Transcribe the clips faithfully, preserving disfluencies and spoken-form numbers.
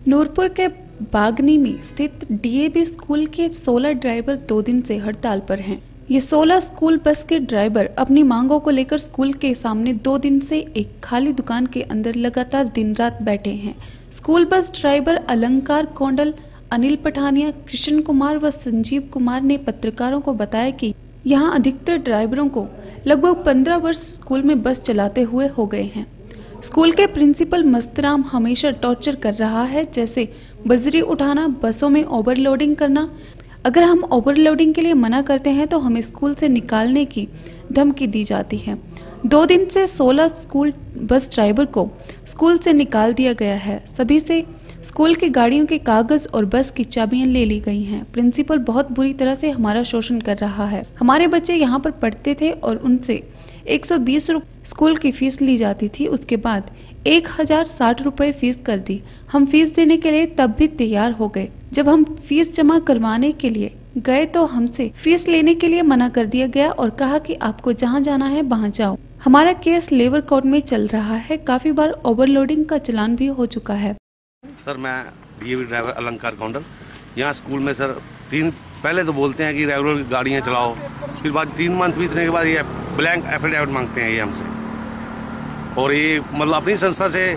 नूरपुर के बागनी में स्थित डीएवी स्कूल के सोलह ड्राइवर दो दिन से हड़ताल पर हैं। ये सोलह स्कूल बस के ड्राइवर अपनी मांगों को लेकर स्कूल के सामने दो दिन से एक खाली दुकान के अंदर लगातार दिन रात बैठे हैं। स्कूल बस ड्राइवर अलंकार कौंडल, अनिल पठानिया, कृष्ण कुमार व संजीव कुमार ने पत्रकारों को बताया कि यहाँ अधिकतर ड्राइवरों को लगभग पंद्रह वर्ष स्कूल में बस चलाते हुए हो गए हैं। स्कूल के प्रिंसिपल मस्तराम हमेशा टॉर्चर कर रहा है, जैसे बजरी उठाना, बसों में ओवरलोडिंग करना। अगर हम ओवरलोडिंग के लिए मना करते हैं तो हमें स्कूल से निकालने की धमकी दी जाती है। दो दिन से सोलह स्कूल बस ड्राइवर को स्कूल से निकाल दिया गया है। सभी से स्कूल की गाड़ियों के कागज और बस की चाबियां ले ली गई हैं। प्रिंसिपल बहुत बुरी तरह से हमारा शोषण कर रहा है। हमारे बच्चे यहाँ पर पढ़ते थे और उनसे एक सौ बीस रुपये स्कूल की फीस ली जाती थी। उसके बाद एक हजार साठ रुपये फीस कर दी। हम फीस देने के लिए तब भी तैयार हो गए। जब हम फीस जमा करवाने के लिए गए तो हमसे फीस लेने के लिए मना कर दिया गया और कहा कि आपको जहां जाना है वहां जाओ। हमारा केस लेबर कोर्ट में चल रहा है। काफी बार ओवरलोडिंग का चलान भी हो चुका है। सर, मैं डीएवी ड्राइवर अलंकार कौंडल। यहाँ स्कूल में सर तीन पहले तो बोलते हैं कि रेगुलर गाड़ियाँ चलाओ, फिर बाद तीन मंथ बीतने के बाद ये ब्लैंक एफिडेविट मांगते हैं ये हमसे, और ये मतलब अपनी संस्था से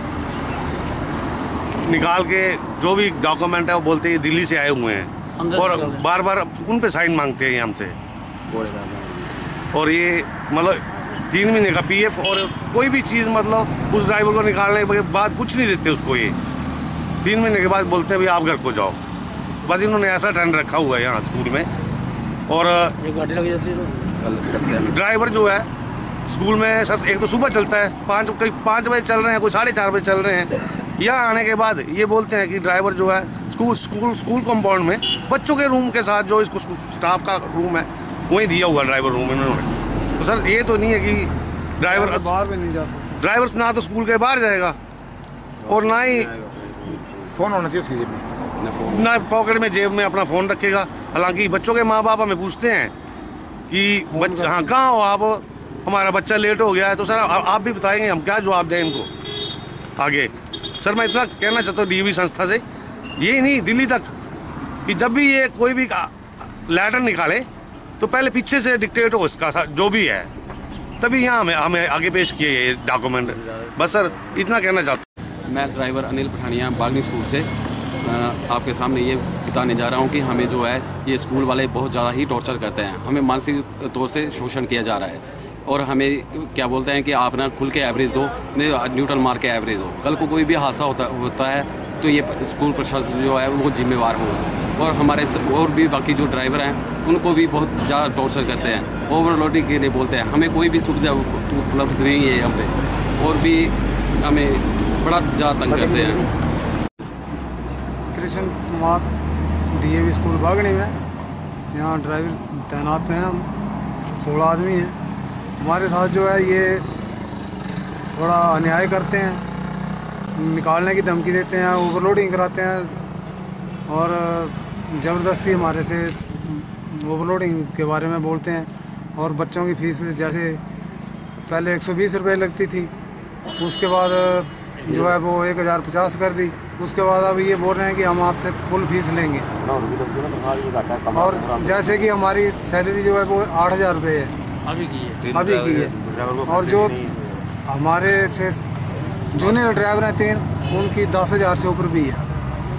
निकाल के जो भी डॉक्यूमेंट है वो बोलते हैं ये दिल्ली से आए हुए हैं और बार बार उन पे साइन मांगते हैं ये हमसे। और ये मतलब तीन महीने का पीएफ और कोई भी चीज़ मतलब उस ड्राइवर को निकालने के बाद कुछ नहीं देते उसको। ये तीन महीने के बाद बोलते हैं भाई आप घर को जाओ। बस इन्होंने ऐसा ट्रेंड रखा हुआ है यहाँ स्कूल में। और ड्राइवर जो है स्कूल में सर एक तो सुबह चलता है, पाँच कई पाँच बजे चल रहे हैं, कोई साढ़े चार बजे चल रहे हैं। यहाँ आने के बाद ये बोलते हैं कि ड्राइवर जो है स्कूल स्कूल स्कूल कंपाउंड में बच्चों के रूम के साथ जो इसको स्टाफ का रूम है वहीं दिया हुआ ड्राइवर रूम इन्होंने। तो सर ये तो नहीं है कि ड्राइवर बाहर भी नहीं जा सकता। ड्राइवर ना तो स्कूल के बाहर जाएगा और ना ही फोन होना चाहिए उसकी जेब में, ना पॉकेट में जेब में अपना फ़ोन रखेगा। हालांकि बच्चों के माँ बाप हमें पूछते हैं कि बच्चा हाँ कहाँ हो आप, हमारा बच्चा लेट हो गया है। तो सर आ, आप भी बताएंगे, हम क्या जवाब दें इनको आगे। सर मैं इतना कहना चाहता हूँ डीएवी संस्था से, ये नहीं दिल्ली तक, कि जब भी ये कोई भी लेटर निकाले तो पहले पीछे से डिक्टेट हो इसका जो भी है, तभी यहाँ हमें हमें आगे पेश किए ये डॉक्यूमेंट। बस सर इतना कहना चाहता हूँ। मैं ड्राइवर अनिल पठानिया बागनी स्कूल से आपके सामने ये बताने जा रहा हूँ कि हमें जो है ये स्कूल वाले बहुत ज़्यादा ही टॉर्चर करते हैं। हमें मानसिक तौर से शोषण किया जा रहा है और हमें क्या बोलते हैं कि आप ना खुल के एवरेज दो, न्यूट्रल मार के एवरेज दो। कल को कोई भी हादसा होता होता है तो ये स्कूल प्रशासन जो है वो जिम्मेवार होगा। और हमारे और भी बाकी जो ड्राइवर हैं उनको भी बहुत ज़्यादा टॉर्चर करते हैं, ओवरलोडिंग के लिए बोलते हैं। हमें कोई भी सुविधा उपलब्ध नहीं है यहाँ पे, और भी हमें बड़ा ज़्यादा तंग करते हैं। कृष्ण कुमार डीएवी स्कूल बागनी में यहाँ ड्राइवर तैनात हैं। हम सोलह आदमी हैं। हमारे साथ जो है ये थोड़ा अन्याय करते हैं, निकालने की धमकी देते हैं, ओवरलोडिंग कराते हैं और ज़बरदस्ती हमारे से ओवरलोडिंग के बारे में बोलते हैं। और बच्चों की फ़ीस जैसे पहले एक सौ बीस रुपये लगती थी, उसके बाद जो है वो एक हज़ार पचास कर दी। उसके बाद अब ये बोल रहे हैं कि हम आपसे फुल फीस लेंगे। और जैसे कि हमारी सैलरी जो है वो आठ हज़ार रुपये है अभी की है अभी की है और जो हमारे से जूनियर ड्राइवर हैं तीन, उनकी दस हज़ार से ऊपर भी है।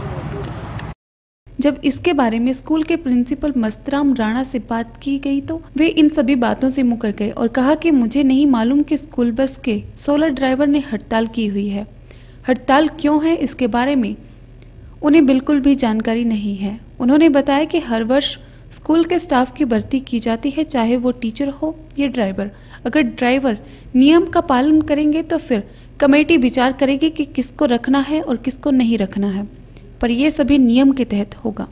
जब इसके बारे में स्कूल के प्रिंसिपल मस्तराम राणा से बात की गई तो वे इन सभी बातों से मुकर गए और कहा कि मुझे नहीं मालूम कि स्कूल बस के सोलह ड्राइवर ने हड़ताल की हुई है। हड़ताल क्यों है इसके बारे में उन्हें बिल्कुल भी जानकारी नहीं है। उन्होंने बताया कि हर वर्ष स्कूल के स्टाफ की भर्ती की जाती है, चाहे वो टीचर हो या ड्राइवर। अगर ड्राइवर नियम का पालन करेंगे तो फिर कमेटी विचार करेगी कि किसको रखना है और किसको नहीं रखना है, पर ये सभी नियम के तहत होगा।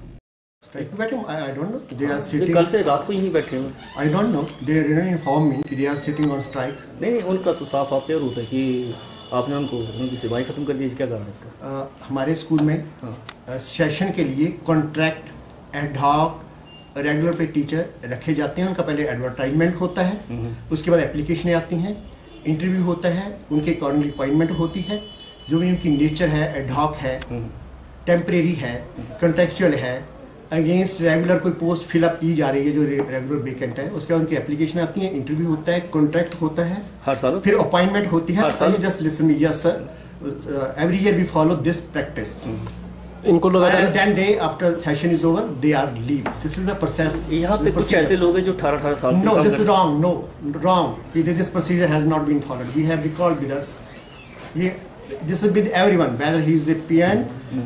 कल से रात को यहीं बैठे हुए। I don't know. They didn't inform me कि they are sitting on strike. नहीं नहीं, उनका तो साफ आप रूट है कि आपने उनको उनकी सेवाएं खत्म कर दी। क्या कारण है इसका? uh, हमारे स्कूल में सेशन uh, के लिए कॉन्ट्रैक्ट एडहॉक रेगुलर पे टीचर रखे जाते हैं। उनका पहले एडवर्टाइजमेंट होता है, उसके बाद एप्लीकेशनें आती हैं, इंटरव्यू होता है, उनके अकॉर्डिंगली अपॉइंटमेंट होती है। जो भी उनकी नेचर है एडहॉक है टेम्परेरी है, कंट्रेक्चुअल है, अगेंस्ट रेगुलर कोई पोस्ट फिलअप की जा रही है जो रेगुलर वेकेंट है, उसके बाद उनकी एप्लीकेशन आती है, इंटरव्यू होता है, कॉन्ट्रैक्ट होता है, हर साल फिर अपॉइंटमेंट होती है। हर साल? Just listen, yes sir, every year we follow this practice. इनको लगातार And then they, after session is over, they are leave. This is the process. यहाँ पे the कुछ procedure. ऐसे लोग हैं जो अठारह अठारह साल से No, काम this कर is wrong. No, wrong. This procedure has not been followed. We have record with us. We, this is with everyone, whether he is a P N,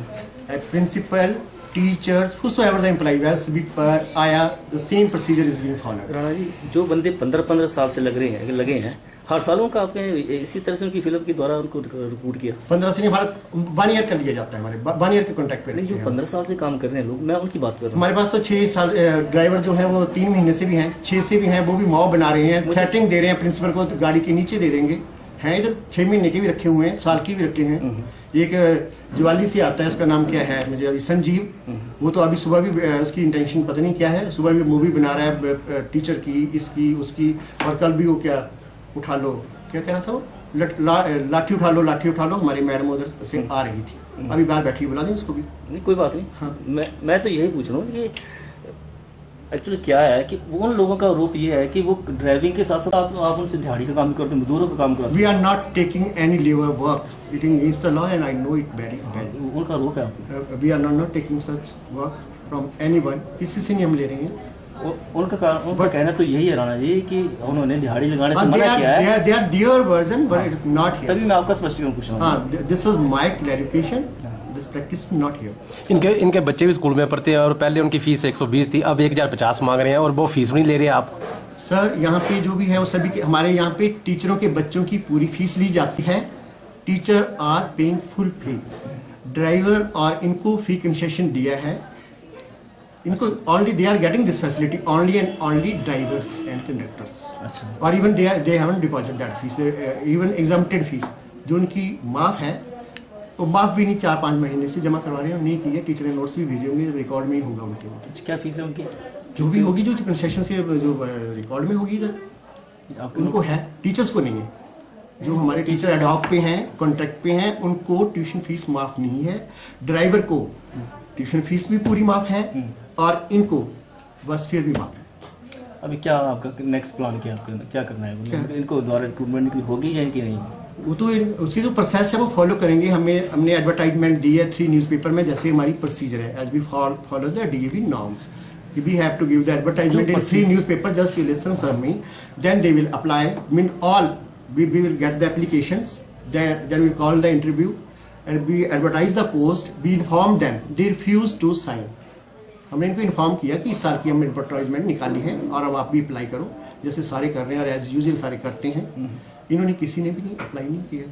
a principal, teachers, whosoever the employee was, sweeper, aya, the same procedure is being followed. Rana ji, जो बंदे पंद्रह पंद्रह साल से लग रहे हैं लगे हैं, हर सालों का आपने इसी तरह से उनकी फिल्म के द्वारा उनको रिक्रूट किया? पंद्रह से नहीं, भारत वन ईयर का लिया जाता है हमारे, वन ईयर के कॉन्ट्रैक्ट पे नहीं, जो रहते हैं। पंद्रह साल से काम कर रहे हैं लोग, मैं उनकी बात कर रहा हूँ। हमारे पास तो छह साल ड्राइवर जो है वो तीन महीने से भी हैं, छह से भी हैं, वो भी माओ बना रहे हैं, थ्रेटिंग दे रहे हैं प्रिंसिपल को, तो गाड़ी के नीचे दे देंगे। हैं इधर छह महीने के भी रखे हुए हैं, साल के भी रखे हैं। एक ज्वाली से आता है, उसका नाम क्या है मुझे अभी, संजीव, वो तो अभी सुबह भी उसकी इंटेंशन पता नहीं क्या है, सुबह भी मूवी बना रहा है टीचर की, इसकी उसकी, और कल भी वो क्या उठा लो, क्या कह रहा था वो, लट, ला, लाठी उठा लो, लाठी उठा लो, हमारी मैडम उधर से आ रही थी, अभी बाहर बैठी, बुला दें उसको भी। नहीं, कोई बात नहीं। हाँ। मैं मैं तो यही पूछ रहा हूँ कि एक्चुअली क्या है कि उन लोगों का रूप ये है कि वो ड्राइविंग के साथ साथ आप, आप उनसे दिहाड़ी का काम करते हैं, मजदूरों का काम करते हैं। We are not taking any labor work. It is against the law, and I know it very well. उनका रूप है आपको। Uh, we are not, not taking such work from anyone. किसी से नहीं हम ले रहे हैं। उ- उनका कारण उनका कहना तो यही है राणा जी कि उन्होंने दिहाड़ी लगाने से हाँ, they मना are, किया they है। are, they are their version, but it is not here. तभी मैं आपका स्पष्टीकरण पूछ रहा हूँ। हाँ, th- this is my clarification. This practice is not here. इनके इनके बच्चे भी स्कूल में पढ़ते हैं और पहले उनकी फीस एक सौ बीस थी, अब एक हजार पचास मांग रहे हैं और वो फीस भी नहीं ले रहे आप। सर, यहाँ पे जो भी है वो सभी के, हमारे यहाँ पे टीचरों के बच्चों की पूरी फीस ली जाती है। Teacher are paying full fee. Driver और इनको फी कंसेशन दिया है। इनको only they are getting this facility only and only drivers and conductors. अच्छा। और even they they haven't deposit that fees, even exempted fees जो उनकी माफ है, तो माफ भी नहीं, चार पाँच महीने से जमा करवा रहे हैं, नहीं की है। टीचर ने नोट्स भी भेजे होंगे, रिकॉर्ड में ही होगा उनके, वो क्या फीस है उनकी? जो भी होगी, जो कंसेशन से जो रिकॉर्ड में होगी इधर आपको उनको है, टीचर्स को नहीं है। जो हमारे टीचर एडॉप पे हैं, कॉन्ट्रैक्ट पे हैं, उनको ट्यूशन फीस माफ नहीं है। ड्राइवर को ट्यूशन फीस भी पूरी माफ है और इनको बस फेयर भी माफ है। अभी क्या आपका नेक्स्ट प्लान क्या आपका, क्या करना है? क्या? इनको द्वारा रिक्रूटमेंट होगी या इनकी नहीं? वो तो इन- उसकी जो प्रोसेस है वो फॉलो करेंगे। हमें हमने एडवर्टाइजमेंट दी है थ्री न्यूज़पेपर में, जैसे हमारी प्रोसीजर है, as we follow the DAV norms. We have to give the advertisement in three newspaper. Just you listen, sir, me. Then they will apply. Mean all. We, we will get the applications. Then then we will call the interview, and we advertise the post. We inform them. They refuse to sign. हमने इनको inform किया कि इस साल की हमने advertisement निकाली है और अब आप भी अप्लाई करो, जैसे सारे कर रहे हैं और एज यूजुअल सारे करते हैं। इन्होंने किसी ने भी नहीं अप्लाई नहीं किया।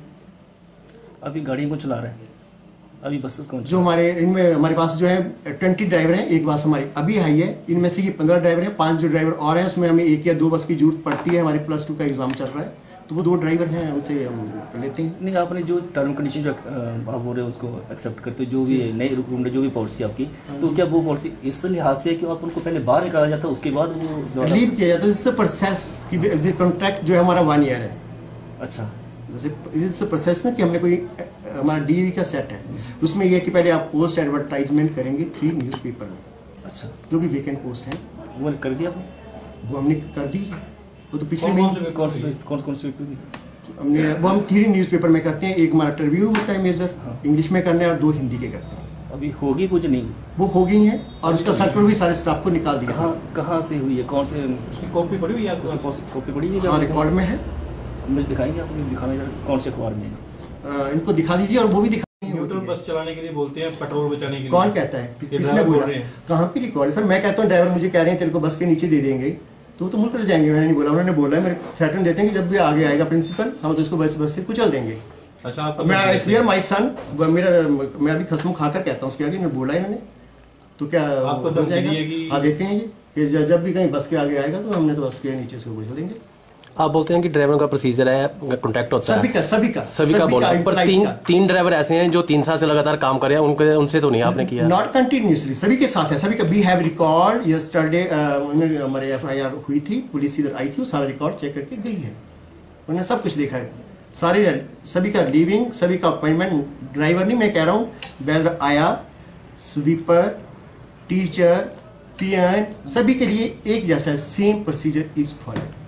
अभी गाड़ियों को चला रहे हैं, अभी बसेस कौन जो हमारे इनमें हमारे पास जो है ट्वेंटी ड्राइवर हैं, एक बस हमारी अभी आई है, इनमें से ये पंद्रह ड्राइवर हैं, पांच जो ड्राइवर और हैं उसमें हमें एक या दो बस की जरूरत पड़ती है। हमारे प्लस टू का एग्जाम चल रहा है, तो वो दो ड्राइवर हैं, उनसे हम कर लेते हैं। नहीं, आपने जो टर्म कंडीशन जो अ, आप बोल रहे हो उसको एक्सेप्ट करते हो, जो भी नई रिक्रूटमेंट जो भी पॉलिसी आपकी, तो क्या वो पॉलिसी इस लिहाज से है कि आप उनको पहले बाहर निकाला जाता है, उसके बाद वो द्वारा- लीव किया जाता है। जिससे प्रोसेस की कॉन्ट्रैक्ट जो है हमारा वन ईयर है। अच्छा, जैसे इससे प्रोसेस ना कि हमने कोई हमारा डीवी का सेट है, उसमें यह है कि पहले आप पोस्ट एडवर्टाइजमेंट करेंगे थ्री न्यूज़पेपर में, अच्छा, जो भी वेकेंट पोस्ट हैं वो कर दिया आपने? वो हमने कर दी है। वो तो पिछले कौन महीने कौन से कौन कौन से पेपर की? हमने वो हम थ्री न्यूज़पेपर में करते हैं। एक हमारा ट्रिब्यून होता है मेजर, इंग्लिश में करना है, और दो हिंदी के करते हैं। अभी होगी कुछ नहीं? वो हो गई हैं और उसका सर्कुलर भी सारे स्टाफ को निकाल दिया। कहाँ कहाँ से हुई है, कौन से उसकी कॉपी पड़ी हुई है आपको? कॉपी पड़ी हुई हाँ, है? रिकॉर्ड में है। मुझे दिखाएंगे आपको, दिखाने जरा कौन से अखबार में है? अ, इनको दिखा दीजिए और वो भी दिखा न्यूट्रल बस चलाने के लिए बोलते हैं, पेट्रोल बचाने के लिए। कौन कहता है, ये किसने ड्राइवर बोल बोला? रहे हैं। कहाँ पे रिकॉर्ड है सर? मैं कहता हूँ ड्राइवर मुझे कह रहे हैं तेरे को बस के नीचे दे देंगे, तो वो तो मुड़ कर जाएंगे। मैंने नहीं बोला, उन्होंने बोला है, मेरे थ्रेटन देते हैं कि जब भी आगे आएगा प्रिंसिपल हम तो इसको बस बस से कुचल देंगे। अच्छा, आप मैं इसलिए माई सन मेरा मैं अभी कसम खाकर कहता हूँ उसके आगे, इन्होंने बोला इन्होंने, तो क्या आपको हो धमकी जाएगा? दी है कि- हाँ, देते हैं ये कि ज- जब भी कहीं बस के आगे आएगा तो हमने तो बस के नीचे उसको कुचल देंगे। आप बोलते हैं कि ड्राइवर का प्रोसीजर है, कॉन्ट्रैक्ट होता सभी है, का सभी का सभी का बोला, पर employee तीन का। तीन ड्राइवर ऐसे हैं जो तीन साल से लगातार काम कर रहे हैं, उनके उनसे तो नहीं आपने किया? नॉट कंटिन्यूसली, सभी के साथ है, सभी का वी हैव रिकॉर्ड। यस्टरडे हमारे एफ आई आर हुई थी, पुलिस इधर आई थी, वो सारा रिकॉर्ड चेक करके गई है, उन्होंने सब कुछ देखा है। सारे सभी का लीविंग, सभी का अपॉइंटमेंट, ड्राइवर नहीं मैं कह रहा हूँ, वेदर आया स्वीपर, टीचर, पियन, सभी के लिए एक जैसा सेम प्रोसीजर इज फॉलो।